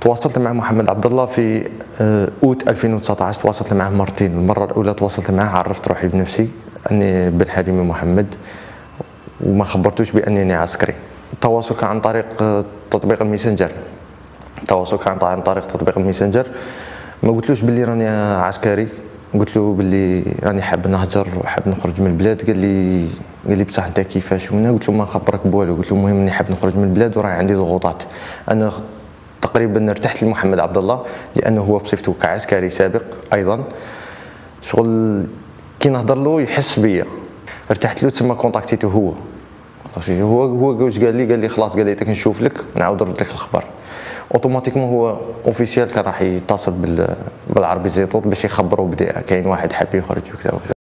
تواصلت مع محمد عبد الله في اوت 2019. تواصلت معه مرتين. المره الاولى تواصلت معه، عرفت روحي بنفسي اني بن حليمي محمد، وما خبرتوش بانني عسكري. التواصل كان عن طريق تطبيق الميسنجر. ما قلتلوش باللي راني عسكري، قلت له باللي راني حاب نهجر وحاب نخرج من البلاد. قال لي بصح انت كيفاش ومن؟ قلت له ما نخبرك بوالو، قلت له المهم اني حاب نخرج من البلاد وراي عندي ضغوطات. انا تقريبا ارتحت لمحمد عبد الله لانه هو بصفته كعسكري سابق ايضا، شغل كي نهضر له يحس بيا، ارتحت له. تما كونتاكتيته هو واش قال لي خلاص، قال لي نشوف لك نعاود نرد لك الخبر. اوتوماتيكمون هو اوفيسيال كان راح يتصل بالعربي زيتوت باش يخبروا بلي كاين واحد حاب يخرج وكذا.